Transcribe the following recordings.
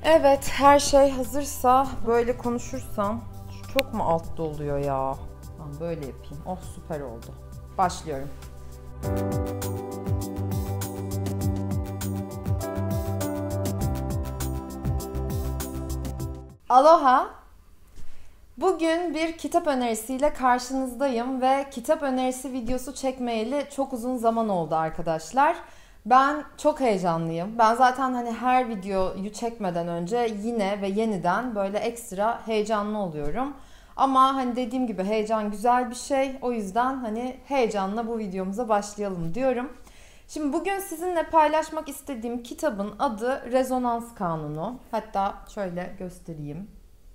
Evet, her şey hazırsa böyle konuşursam çok mu altta oluyor ya? Ben böyle yapayım. Oh, süper oldu. Başlıyorum. Aloha. Bugün bir kitap önerisiyle karşınızdayım ve kitap önerisi videosu çekmeyeli çok uzun zaman oldu arkadaşlar. Ben çok heyecanlıyım. Ben zaten her videoyu çekmeden önce yine ve yeniden böyle ekstra heyecanlı oluyorum. Ama dediğim gibi heyecan güzel bir şey. O yüzden heyecanla bu videomuza başlayalım diyorum. Şimdi bugün sizinle paylaşmak istediğim kitabın adı Rezonans Kanunu. Hatta şöyle göstereyim.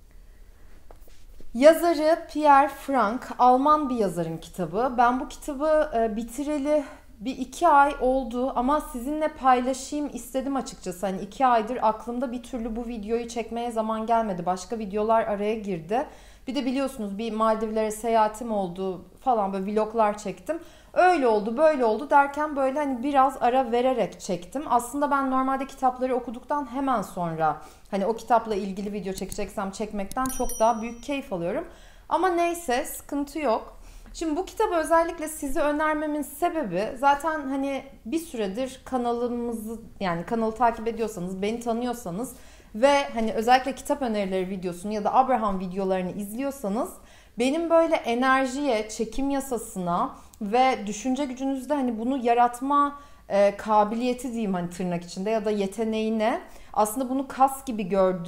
Yazarı Pierre Frank, Alman bir yazarın kitabı. Ben bu kitabı bitireli bir 2 ay oldu ama sizinle paylaşayım istedim açıkçası. 2 aydır aklımda bir türlü bu videoyu çekmeye zaman gelmedi. Başka videolar araya girdi. Bir de biliyorsunuz bir Maldivlere seyahatim oldu falan, böyle vloglar çektim. Öyle oldu böyle oldu derken böyle biraz ara vererek çektim. Aslında ben normalde kitapları okuduktan hemen sonra o kitapla ilgili video çekeceksem çekmekten çok daha büyük keyif alıyorum. Ama neyse, sıkıntı yok. Şimdi bu kitabı özellikle size önermemin sebebi zaten bir süredir kanalımızı, yani kanalı takip ediyorsanız, beni tanıyorsanız ve özellikle kitap önerileri videosunu ya da Abraham videolarını izliyorsanız benim böyle enerjiye, çekim yasasına ve düşünce gücünüzde bunu yaratma kabiliyeti diyeyim tırnak içinde ya da yeteneğine, aslında bunu kas gibi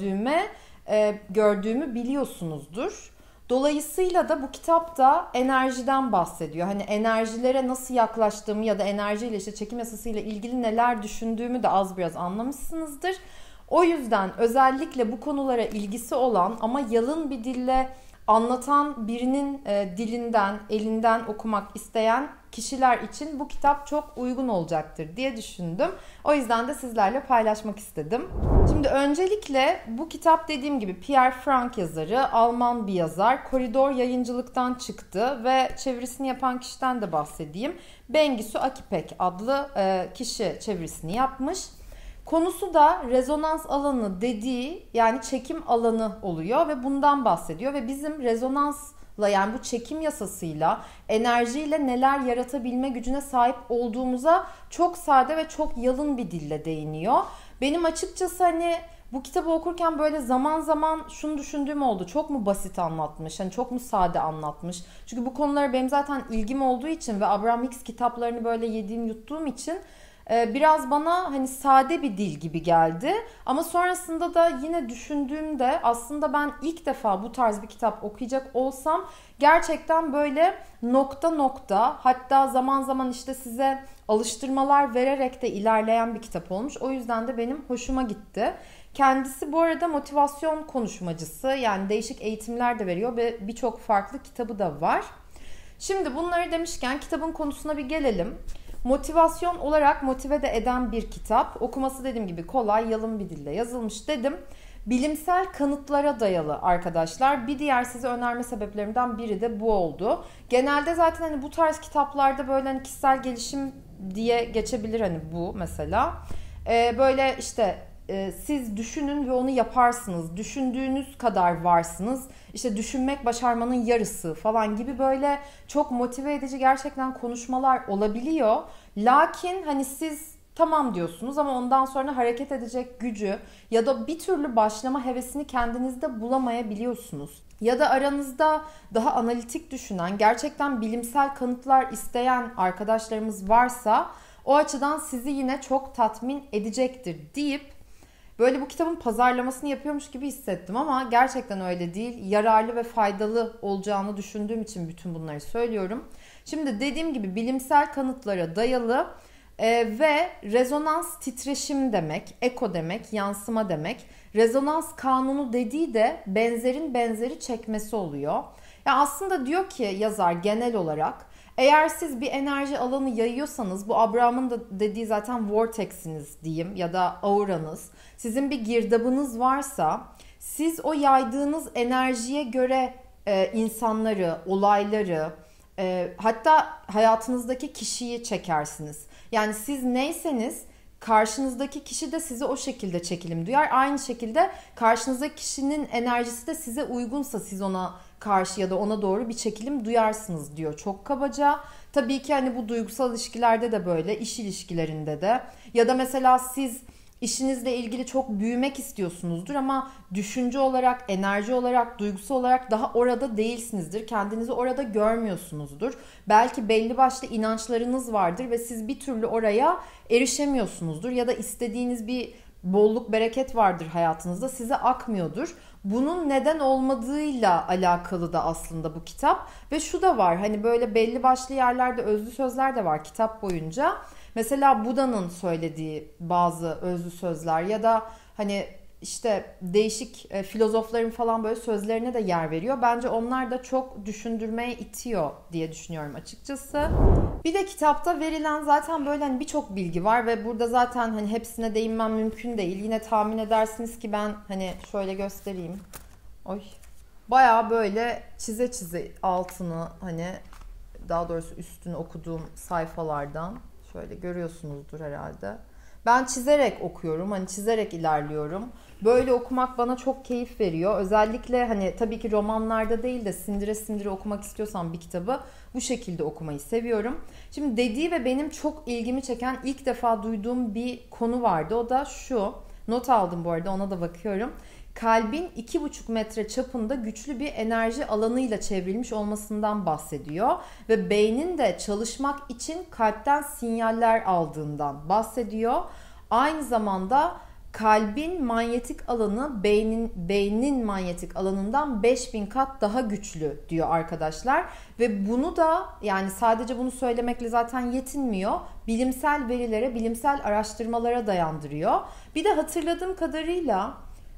gördüğümü biliyorsunuzdur. Dolayısıyla da bu kitapta enerjiden bahsediyor. Enerjilere nasıl yaklaştığımı ya da enerjiyle çekim yasasıyla ilgili neler düşündüğümü de az biraz anlamışsınızdır. O yüzden özellikle bu konulara ilgisi olan ama yalın bir dille anlatan birinin dilinden, elinden okumak isteyen kişiler için bu kitap çok uygun olacaktır diye düşündüm. O yüzden de sizlerle paylaşmak istedim. Şimdi öncelikle bu kitap dediğim gibi Pierre Frank yazarı, Alman bir yazar. Koridor Yayıncılık'tan çıktı ve çevirisini yapan kişiden de bahsedeyim. Bengisu Akipek adlı kişi çevirisini yapmış. Konusu da rezonans alanı dediği, yani çekim alanı oluyor ve bundan bahsediyor ve bizim rezonansla, yani bu çekim yasasıyla, enerjiyle neler yaratabilme gücüne sahip olduğumuza çok sade ve çok yalın bir dille değiniyor. Benim açıkçası bu kitabı okurken böyle zaman zaman şunu düşündüğüm oldu. Çok mu basit anlatmış? Çok mu sade anlatmış? Çünkü bu konulara benim zaten ilgim olduğu için ve Abraham Hicks kitaplarını böyle yediğim yuttuğum için biraz bana sade bir dil gibi geldi. Ama sonrasında da yine düşündüğümde aslında ben ilk defa bu tarz bir kitap okuyacak olsam gerçekten böyle nokta nokta, hatta zaman zaman size alıştırmalar vererek de ilerleyen bir kitap olmuş. O yüzden de benim hoşuma gitti. Kendisi bu arada motivasyon konuşmacısı, yani değişik eğitimler de veriyor ve birçok farklı kitabı da var. Şimdi bunları demişken kitabın konusuna bir gelelim. Motivasyon olarak motive de eden bir kitap. Okuması dediğim gibi kolay, yalın bir dille yazılmış dedim. Bilimsel kanıtlara dayalı arkadaşlar. Bir diğer size önerme sebeplerimden biri de bu oldu. Genelde zaten bu tarz kitaplarda böyle kişisel gelişim diye geçebilir bu mesela. Böyle siz düşünün ve onu yaparsınız. Düşündüğünüz kadar varsınız. Düşünmek başarmanın yarısı falan gibi böyle çok motive edici gerçekten konuşmalar olabiliyor. Lakin siz tamam diyorsunuz ama ondan sonra hareket edecek gücü ya da bir türlü başlama hevesini kendinizde bulamayabiliyorsunuz. Ya da aranızda daha analitik düşünen, gerçekten bilimsel kanıtlar isteyen arkadaşlarımız varsa o açıdan sizi yine çok tatmin edecektir deyip böyle bu kitabın pazarlamasını yapıyormuş gibi hissettim ama gerçekten öyle değil. Yararlı ve faydalı olacağını düşündüğüm için bütün bunları söylüyorum. Şimdi dediğim gibi bilimsel kanıtlara dayalı ve rezonans titreşim demek, eko demek, yansıma demek. Rezonans kanunu dediği de benzerin benzeri çekmesi oluyor. Yani aslında diyor ki yazar genel olarak, eğer siz bir enerji alanı yayıyorsanız, bu Abraham'ın da dediği zaten vortex'iniz diyeyim ya da auranız, sizin bir girdabınız varsa siz o yaydığınız enerjiye göre insanları, olayları, hatta hayatınızdaki kişiyi çekersiniz. Yani siz neyseniz karşınızdaki kişi de size o şekilde çekilim duyar. Aynı şekilde karşınızdaki kişinin enerjisi de size uygunsa siz ona karşı ya da ona doğru bir çekilim duyarsınız diyor çok kabaca. Tabii ki hani bu duygusal ilişkilerde de böyle, iş ilişkilerinde de ya da mesela siz işinizle ilgili çok büyümek istiyorsunuzdur ama düşünce olarak, enerji olarak, duygusu olarak daha orada değilsinizdir. Kendinizi orada görmüyorsunuzdur. Belki belli başlı inançlarınız vardır ve siz bir türlü oraya erişemiyorsunuzdur. Ya da istediğiniz bir bolluk, bereket vardır hayatınızda, size akmıyordur. Bunun neden olmadığıyla alakalı da aslında bu kitap. Ve şu da var, hani böyle belli başlı yerlerde özlü sözler de var kitap boyunca. Mesela Buda'nın söylediği bazı özlü sözler ya da hani işte değişik filozofların falan böyle sözlerine de yer veriyor. Bence onlar da çok düşündürmeye itiyor diye düşünüyorum açıkçası. Bir de kitapta verilen zaten böyle hani birçok bilgi var ve burada zaten hani hepsine değinmem mümkün değil. Yine tahmin edersiniz ki ben hani şöyle göstereyim. Oy. Bayağı böyle çize çize altını, hani daha doğrusu üstünü okuduğum sayfalardan şöyle görüyorsunuzdur herhalde. Ben çizerek okuyorum. Hani çizerek ilerliyorum. Böyle okumak bana çok keyif veriyor. Özellikle hani tabii ki romanlarda değil de sindire sindire okumak istiyorsam bir kitabı bu şekilde okumayı seviyorum. Şimdi dediği ve benim çok ilgimi çeken, ilk defa duyduğum bir konu vardı. O da şu. Not aldım bu arada, ona da bakıyorum. Kalbin 2,5 metre çapında güçlü bir enerji alanıyla çevrilmiş olmasından bahsediyor. Ve beynin de çalışmak için kalpten sinyaller aldığından bahsediyor. Aynı zamanda kalbin manyetik alanı beynin manyetik alanından 5000 kat daha güçlü diyor arkadaşlar. Ve bunu da, yani sadece bunu söylemekle zaten yetinmiyor. Bilimsel verilere, bilimsel araştırmalara dayandırıyor. Bir de hatırladığım kadarıyla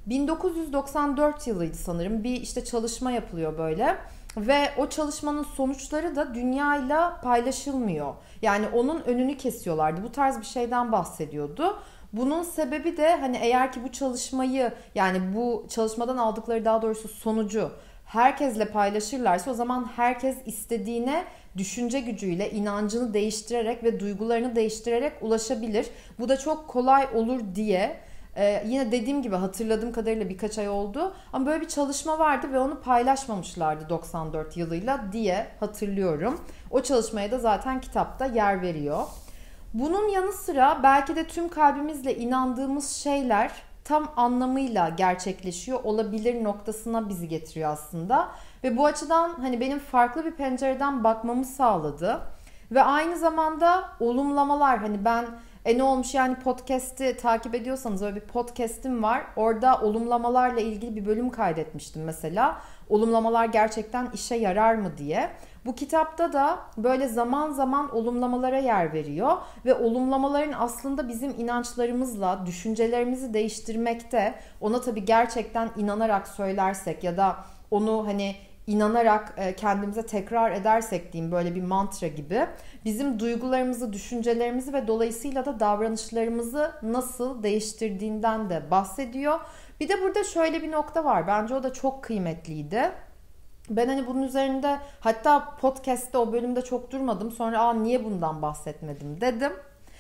1994 yılıydı sanırım, bir işte çalışma yapılıyor böyle ve o çalışmanın sonuçları da dünyayla paylaşılmıyor. Yani onun önünü kesiyorlardı. Bu tarz bir şeyden bahsediyordu. Bunun sebebi de hani eğer ki bu çalışmayı, yani bu çalışmadan aldıkları daha doğrusu sonucu herkesle paylaşırlarsa o zaman herkes istediğine düşünce gücüyle inancını değiştirerek ve duygularını değiştirerek ulaşabilir. Bu da çok kolay olur diye. Yine dediğim gibi hatırladığım kadarıyla birkaç ay oldu. Ama böyle bir çalışma vardı ve onu paylaşmamışlardı 94 yılıyla diye hatırlıyorum. O çalışmaya da zaten kitapta yer veriyor. Bunun yanı sıra belki de tüm kalbimizle inandığımız şeyler tam anlamıyla gerçekleşiyor olabilir noktasına bizi getiriyor aslında. Ve bu açıdan hani benim farklı bir pencereden bakmamı sağladı. Ve aynı zamanda olumlamalar, hani ben ne olmuş yani podcast'i takip ediyorsanız öyle bir podcast'im var. Orada olumlamalarla ilgili bir bölüm kaydetmiştim mesela. Olumlamalar gerçekten işe yarar mı diye. Bu kitapta da böyle zaman zaman olumlamalara yer veriyor ve olumlamaların aslında bizim inançlarımızla düşüncelerimizi değiştirmekte, ona tabii gerçekten inanarak söylersek ya da onu hani inanarak kendimize tekrar edersek diyeyim, böyle bir mantra gibi bizim duygularımızı, düşüncelerimizi ve dolayısıyla da davranışlarımızı nasıl değiştirdiğinden de bahsediyor. Bir de burada şöyle bir nokta var. Bence o da çok kıymetliydi. Ben hani bunun üzerinde hatta podcast'te o bölümde çok durmadım. Sonra niye bundan bahsetmedim dedim.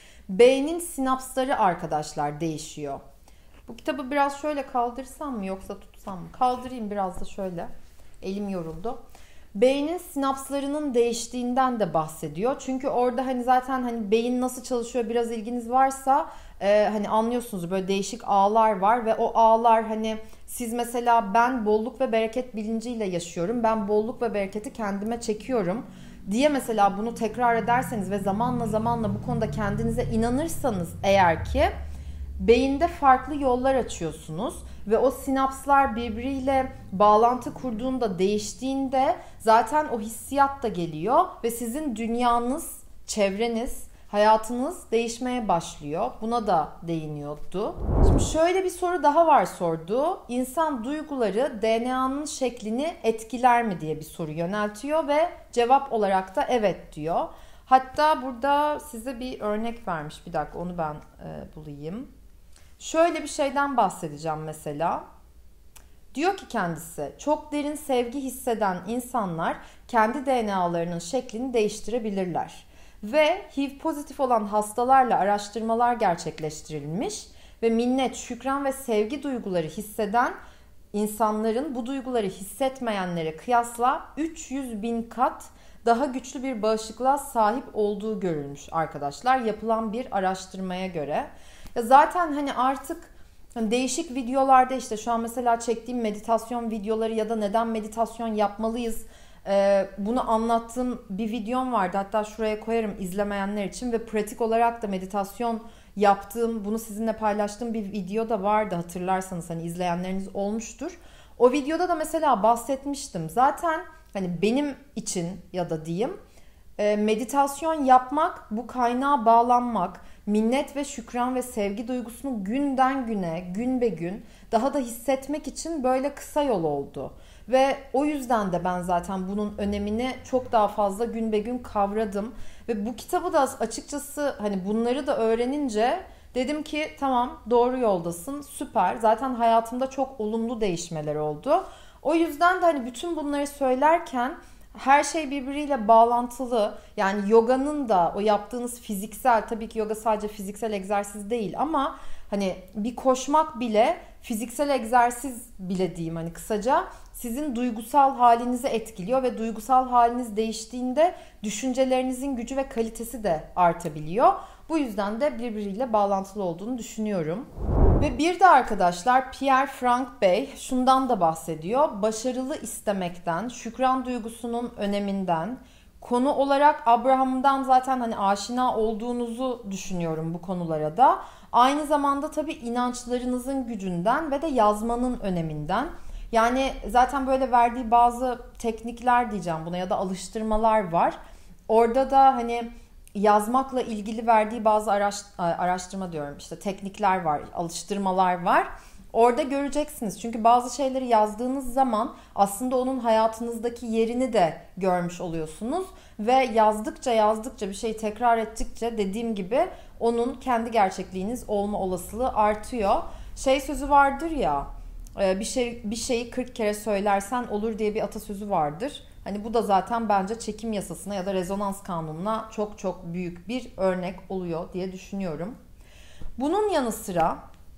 Beynin sinapsları arkadaşlar değişiyor. Bu kitabı biraz şöyle kaldırsam mı yoksa tutsam mı? Kaldırayım biraz da şöyle. Elim yoruldu. Beynin sinapslarının değiştiğinden de bahsediyor. Çünkü orada hani zaten hani beyin nasıl çalışıyor biraz ilginiz varsa hani anlıyorsunuz, böyle değişik ağlar var ve o ağlar hani siz mesela ben bolluk ve bereket bilinciyle yaşıyorum. Ben bolluk ve bereketi kendime çekiyorum diye mesela bunu tekrar ederseniz ve zamanla bu konuda kendinize inanırsanız eğer ki beyinde farklı yollar açıyorsunuz ve o sinapslar birbiriyle bağlantı kurduğunda, değiştiğinde zaten o hissiyat da geliyor ve sizin dünyanız, çevreniz, hayatınız değişmeye başlıyor. Buna da değiniyordu. Şimdi şöyle bir soru daha var sorduğu. İnsan duyguları DNA'nın şeklini etkiler mi diye bir soru yöneltiyor ve cevap olarak da evet diyor. Hatta burada size bir örnek vermiş. Bir dakika onu ben bulayım. Şöyle bir şeyden bahsedeceğim mesela. Diyor ki kendisi, çok derin sevgi hisseden insanlar kendi DNA'larının şeklini değiştirebilirler. Ve HIV pozitif olan hastalarla araştırmalar gerçekleştirilmiş ve minnet, şükran ve sevgi duyguları hisseden insanların bu duyguları hissetmeyenlere kıyasla 300 bin kat daha güçlü bir bağışıklığa sahip olduğu görülmüş arkadaşlar, yapılan bir araştırmaya göre. Ya zaten hani artık değişik videolarda, işte şu an mesela çektiğim meditasyon videoları ya da neden meditasyon yapmalıyız, bunu anlattığım bir videom vardı. Hatta şuraya koyarım izlemeyenler için. Ve pratik olarak da meditasyon yaptığım, bunu sizinle paylaştığım bir video da vardı, hatırlarsanız, hani izleyenleriniz olmuştur. O videoda da mesela bahsetmiştim. Zaten hani benim için ya da diyeyim, meditasyon yapmak, bu kaynağa bağlanmak, minnet ve şükran ve sevgi duygusunu günden güne, gün be gün daha da hissetmek için böyle kısa yol oldu. Ve o yüzden de ben zaten bunun önemini çok daha fazla gün be gün kavradım. Ve bu kitabı da açıkçası hani bunları da öğrenince dedim ki tamam, doğru yoldasın, süper. Zaten hayatımda çok olumlu değişmeler oldu. O yüzden de hani bütün bunları söylerken her şey birbiriyle bağlantılı. Yani yoganın da, o yaptığınız fiziksel, tabii ki yoga sadece fiziksel egzersiz değil ama hani bir koşmak bile fiziksel egzersiz bile diyeyim, hani kısaca sizin duygusal halinizi etkiliyor ve duygusal haliniz değiştiğinde düşüncelerinizin gücü ve kalitesi de artabiliyor. Bu yüzden de birbiriyle bağlantılı olduğunu düşünüyorum. Ve bir de arkadaşlar Pierre Frank Bey şundan da bahsediyor. Başarılı istemekten, şükran duygusunun öneminden, konu olarak Abraham'dan zaten hani aşina olduğunuzu düşünüyorum bu konulara da. Aynı zamanda tabii inançlarınızın gücünden ve de yazmanın öneminden. Yani zaten böyle verdiği bazı teknikler diyeceğim buna ya da alıştırmalar var. Orada da hani yazmakla ilgili verdiği bazı araştırma diyorum, işte teknikler var, alıştırmalar var. Orada göreceksiniz. Çünkü bazı şeyleri yazdığınız zaman aslında onun hayatınızdaki yerini de görmüş oluyorsunuz. Ve yazdıkça bir şeyi tekrar ettikçe, dediğim gibi, onun kendi gerçekliğiniz olma olasılığı artıyor. Şey sözü vardır ya, bir şeyi 40 kere söylersen olur diye bir atasözü vardır. Hani bu da zaten bence çekim yasasına ya da rezonans kanununa çok çok büyük bir örnek oluyor diye düşünüyorum. Bunun yanı sıra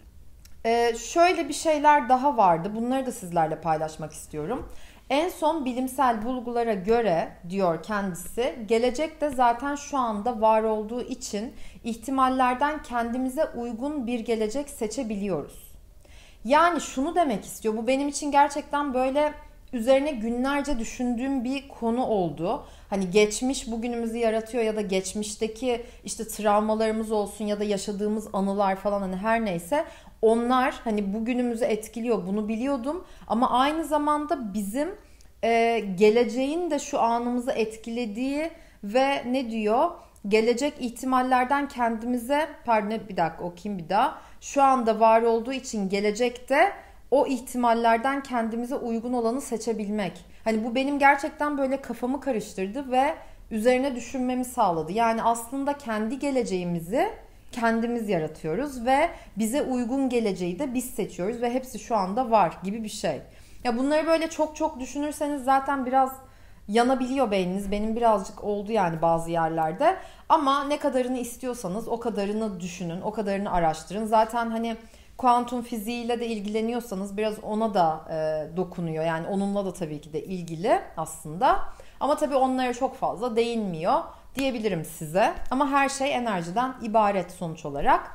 şöyle bir şeyler daha vardı. Bunları da sizlerle paylaşmak istiyorum. En son bilimsel bulgulara göre, diyor kendisi, gelecekte zaten şu anda var olduğu için ihtimallerden kendimize uygun bir gelecek seçebiliyoruz. Yani şunu demek istiyor. Bu benim için gerçekten böyle üzerine günlerce düşündüğüm bir konu oldu. Hani geçmiş bugünümüzü yaratıyor ya da geçmişteki işte travmalarımız olsun ya da yaşadığımız anılar falan, hani her neyse, onlar hani bugünümüzü etkiliyor. Bunu biliyordum ama aynı zamanda bizim geleceğin de şu anımızı etkilediği ve ne diyor? Gelecek ihtimallerden kendimize, pardon bir dakika okuyayım bir daha. Şu anda var olduğu için gelecekte o ihtimallerden kendimize uygun olanı seçebilmek. Hani bu benim gerçekten böyle kafamı karıştırdı ve üzerine düşünmemi sağladı. Yani aslında kendi geleceğimizi kendimiz yaratıyoruz ve bize uygun geleceği de biz seçiyoruz ve hepsi şu anda var gibi bir şey. Ya bunları böyle çok çok düşünürseniz zaten biraz yanabiliyor beyniniz. Benim birazcık oldu yani bazı yerlerde. Ama ne kadarını istiyorsanız o kadarını düşünün, o kadarını araştırın. Zaten hani kuantum fiziğiyle de ilgileniyorsanız biraz ona da dokunuyor. Yani onunla da tabii ki de ilgili aslında. Ama tabii onlara çok fazla değinmiyor diyebilirim size. Ama her şey enerjiden ibaret sonuç olarak.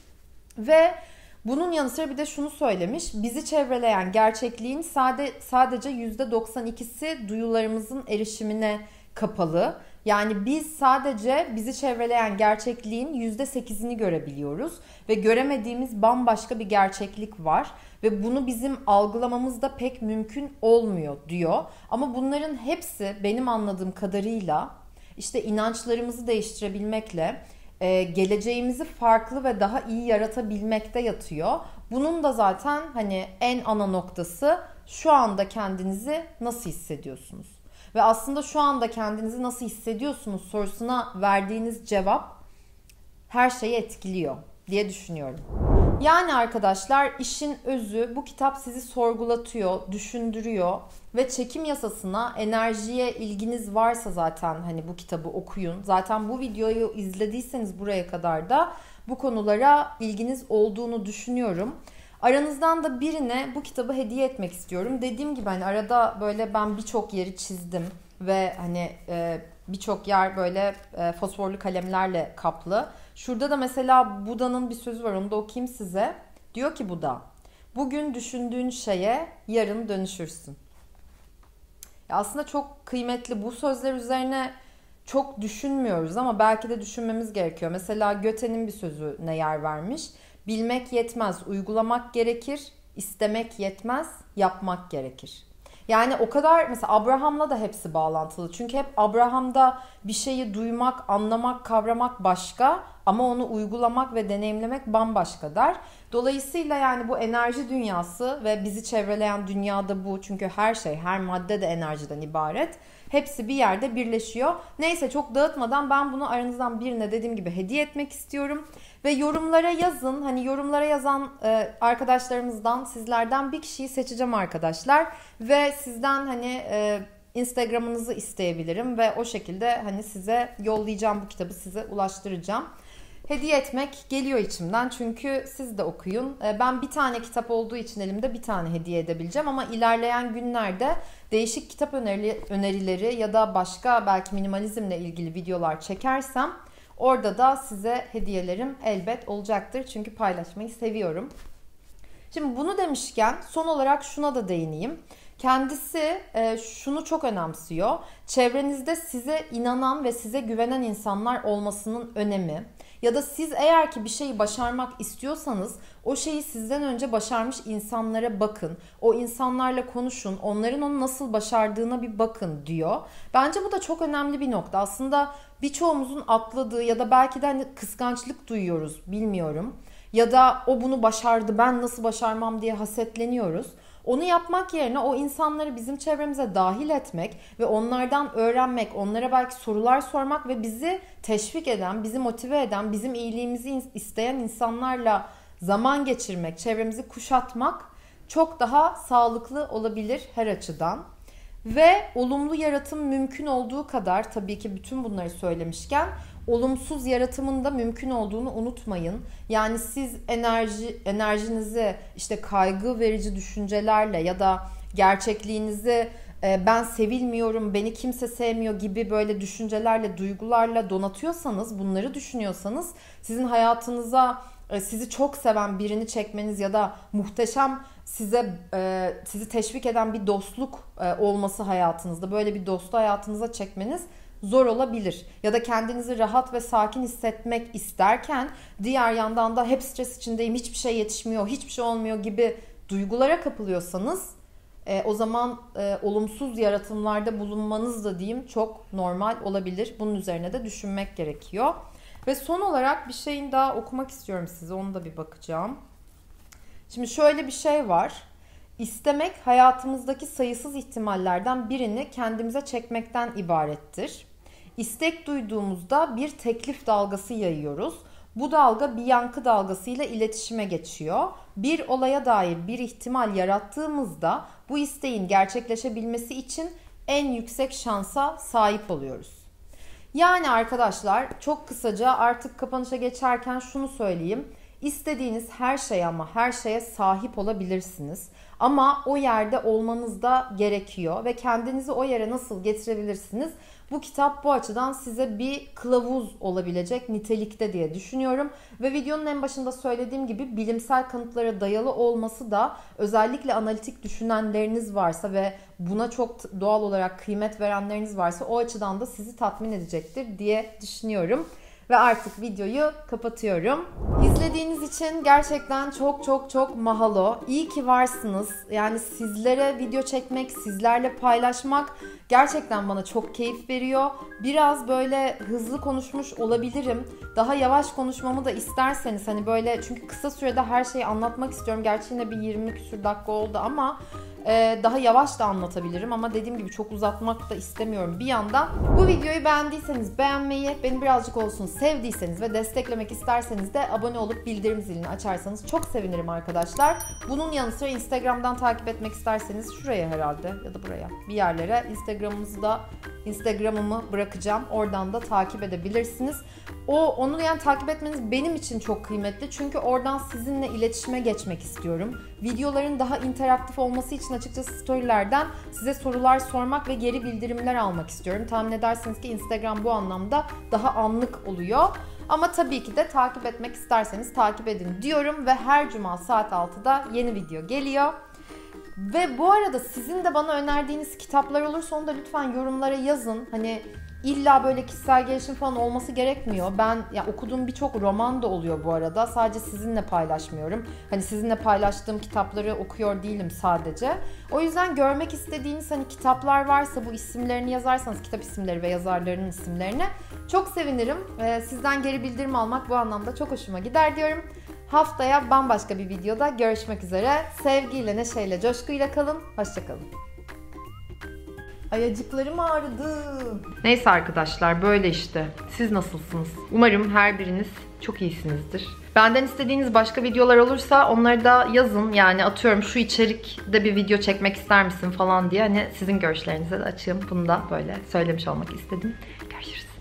Ve bunun yanı sıra bir de şunu söylemiş. Bizi çevreleyen gerçekliğin sadece %92'si duyularımızın erişimine kapalı. Yani biz sadece bizi çevreleyen gerçekliğin %8'ini görebiliyoruz. Ve göremediğimiz bambaşka bir gerçeklik var. Ve bunu bizim algılamamız da pek mümkün olmuyor diyor. Ama bunların hepsi benim anladığım kadarıyla işte inançlarımızı değiştirebilmekle, geleceğimizi farklı ve daha iyi yaratabilmekte yatıyor. Bunun da zaten hani en ana noktası şu anda kendinizi nasıl hissediyorsunuz? Ve aslında şu anda kendinizi nasıl hissediyorsunuz sorusuna verdiğiniz cevap her şeyi etkiliyor diye düşünüyorum. Yani arkadaşlar, işin özü, bu kitap sizi sorgulatıyor, düşündürüyor ve çekim yasasına, enerjiye ilginiz varsa zaten hani bu kitabı okuyun. Zaten bu videoyu izlediyseniz buraya kadar da bu konulara ilginiz olduğunu düşünüyorum. Aranızdan da birine bu kitabı hediye etmek istiyorum. Dediğim gibi hani arada böyle ben birçok yeri çizdim ve hani birçok yer böyle fosforlu kalemlerle kaplı. Şurada da mesela Buda'nın bir sözü var, onu da okuyayım size. Diyor ki Buda, bugün düşündüğün şeye yarın dönüşürsün. Ya aslında çok kıymetli, bu sözler üzerine çok düşünmüyoruz ama belki de düşünmemiz gerekiyor. Mesela Goethe'nin bir sözüne yer vermiş. Bilmek yetmez, uygulamak gerekir. İstemek yetmez, yapmak gerekir. Yani o kadar, mesela Abraham'la da hepsi bağlantılı. Çünkü hep Abraham'da bir şeyi duymak, anlamak, kavramak başka ama onu uygulamak ve deneyimlemek bambaşka der. Dolayısıyla yani bu enerji dünyası ve bizi çevreleyen dünyada bu. Çünkü her şey, her madde de enerjiden ibaret. Hepsi bir yerde birleşiyor. Neyse, çok dağıtmadan ben bunu aranızdan birine dediğim gibi hediye etmek istiyorum. Ve yorumlara yazın. Hani yorumlara yazan arkadaşlarımızdan, sizlerden bir kişiyi seçeceğim arkadaşlar. Ve sizden hani Instagram'ınızı isteyebilirim. Ve o şekilde hani size yollayacağım, bu kitabı size ulaştıracağım. Hediye etmek geliyor içimden, çünkü siz de okuyun. Ben bir tane kitap olduğu için elimde bir tane hediye edebileceğim ama ilerleyen günlerde değişik kitap önerileri ya da başka belki minimalizmle ilgili videolar çekersem orada da size hediyelerim elbet olacaktır. Çünkü paylaşmayı seviyorum. Şimdi bunu demişken son olarak şuna da değineyim. Kendisi şunu çok önemsiyor. Çevrenizde size inanan ve size güvenen insanlar olmasının önemi. Ya da siz eğer ki bir şeyi başarmak istiyorsanız o şeyi sizden önce başarmış insanlara bakın. O insanlarla konuşun. Onların onu nasıl başardığına bir bakın diyor. Bence bu da çok önemli bir nokta. Aslında birçoğumuzun atladığı ya da belki de hani kıskançlık duyuyoruz, bilmiyorum. Ya da o bunu başardı, ben nasıl başarmam diye hasetleniyoruz. Onu yapmak yerine o insanları bizim çevremize dahil etmek ve onlardan öğrenmek, onlara belki sorular sormak ve bizi teşvik eden, bizi motive eden, bizim iyiliğimizi isteyen insanlarla zaman geçirmek, çevremizi kuşatmak çok daha sağlıklı olabilir her açıdan. Ve olumlu yaratım mümkün olduğu kadar, tabii ki bütün bunları söylemişken, olumsuz yaratımın da mümkün olduğunu unutmayın. Yani siz enerjinizi işte kaygı verici düşüncelerle ya da gerçekliğinizi ben sevilmiyorum, beni kimse sevmiyor gibi böyle düşüncelerle, duygularla donatıyorsanız, bunları düşünüyorsanız sizin hayatınıza sizi çok seven birini çekmeniz ya da muhteşem sizi teşvik eden bir dostluk olması hayatınızda, böyle bir dostu hayatınıza çekmeniz zor olabilir. Ya da kendinizi rahat ve sakin hissetmek isterken diğer yandan da hep stres içindeyim, hiçbir şey yetişmiyor, hiçbir şey olmuyor gibi duygulara kapılıyorsanız o zaman olumsuz yaratımlarda bulunmanız da diyeyim çok normal olabilir. Bunun üzerine de düşünmek gerekiyor. Ve son olarak bir şeyin daha okumak istiyorum size. Onu da bir bakacağım. Şimdi şöyle bir şey var. İstemek hayatımızdaki sayısız ihtimallerden birini kendimize çekmekten ibarettir. İstek duyduğumuzda bir teklif dalgası yayıyoruz. Bu dalga bir yankı dalgasıyla iletişime geçiyor. Bir olaya dair bir ihtimal yarattığımızda bu isteğin gerçekleşebilmesi için en yüksek şansa sahip oluyoruz. Yani arkadaşlar, çok kısaca artık kapanışa geçerken şunu söyleyeyim. İstediğiniz her şeye, ama her şeye sahip olabilirsiniz. Ama o yerde olmanız da gerekiyor ve kendinizi o yere nasıl getirebilirsiniz? Bu kitap bu açıdan size bir kılavuz olabilecek nitelikte diye düşünüyorum. Ve videonun en başında söylediğim gibi bilimsel kanıtlara dayalı olması da, özellikle analitik düşünenleriniz varsa ve buna çok doğal olarak kıymet verenleriniz varsa, o açıdan da sizi tatmin edecektir diye düşünüyorum. Ve artık videoyu kapatıyorum. İzlediğiniz için gerçekten çok çok çok mahalo. İyi ki varsınız. Yani sizlere video çekmek, sizlerle paylaşmak gerçekten bana çok keyif veriyor. Biraz böyle hızlı konuşmuş olabilirim. Daha yavaş konuşmamı da isterseniz, hani böyle, çünkü kısa sürede her şeyi anlatmak istiyorum. Gerçi yine bir 20 küsur dakika oldu ama Daha yavaş da anlatabilirim ama dediğim gibi çok uzatmak da istemiyorum bir yandan. Bu videoyu beğendiyseniz beğenmeyi, beni birazcık olsun sevdiyseniz ve desteklemek isterseniz de abone olup bildirim zilini açarsanız çok sevinirim arkadaşlar. Bunun yanı sıra Instagram'dan takip etmek isterseniz şuraya herhalde ya da buraya bir yerlere Instagram'ımı bırakacağım. Oradan da takip edebilirsiniz. Onu yani takip etmeniz benim için çok kıymetli. Çünkü oradan sizinle iletişime geçmek istiyorum. Videoların daha interaktif olması için açıkçası storylerden size sorular sormak ve geri bildirimler almak istiyorum. Tahmin edersiniz ki Instagram bu anlamda daha anlık oluyor. Ama tabii ki de takip etmek isterseniz takip edin diyorum ve her cuma saat 6'da yeni video geliyor. Ve bu arada sizin de bana önerdiğiniz kitaplar olursa onu da lütfen yorumlara yazın. Hani illa böyle kişisel gelişim falan olması gerekmiyor. Ben ya okuduğum birçok roman da oluyor bu arada. Sadece sizinle paylaşmıyorum. Hani sizinle paylaştığım kitapları okuyor değilim sadece. O yüzden görmek istediğiniz hani kitaplar varsa bu isimlerini yazarsanız, kitap isimleri ve yazarlarının isimlerini çok sevinirim. Sizden geri bildirim almak bu anlamda çok hoşuma gider diyorum. Haftaya bambaşka bir videoda görüşmek üzere. Sevgiyle, neşeyle, coşkuyla kalın. Hoşça kalın. Ayacıklarım ağrıdı. Neyse arkadaşlar böyle işte. Siz nasılsınız? Umarım her biriniz çok iyisinizdir. Benden istediğiniz başka videolar olursa onları da yazın. Yani atıyorum şu içerikte bir video çekmek ister misin falan diye. Hani sizin görüşlerinize de açığım. Bunu da böyle söylemiş olmak istedim. Görüşürüz.